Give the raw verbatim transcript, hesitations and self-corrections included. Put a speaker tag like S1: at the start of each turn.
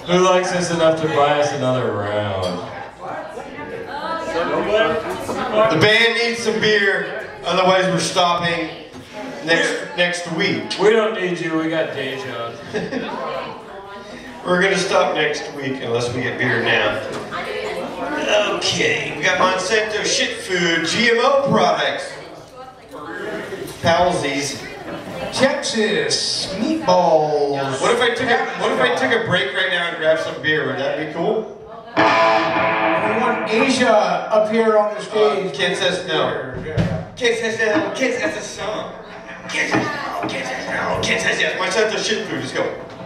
S1: Who likes us enough to buy us another round?
S2: The band needs some beer, otherwise we're stopping next next week.
S1: We don't need you, we got Deja.
S2: We're gonna stop next week unless we get beer now. Okay, we got Monsanto shit food, G M O products. Palsies.
S3: Texas meatballs.
S2: What if I took a what if I took a break right now and grabbed some beer? Would that be cool?
S3: We want Asia up here on the stage.
S2: Uh, Kid says no. Kid says no. Kid says a song. Kid says no. Kid says no. Kid says yes. Monsanto shit food. Let's go.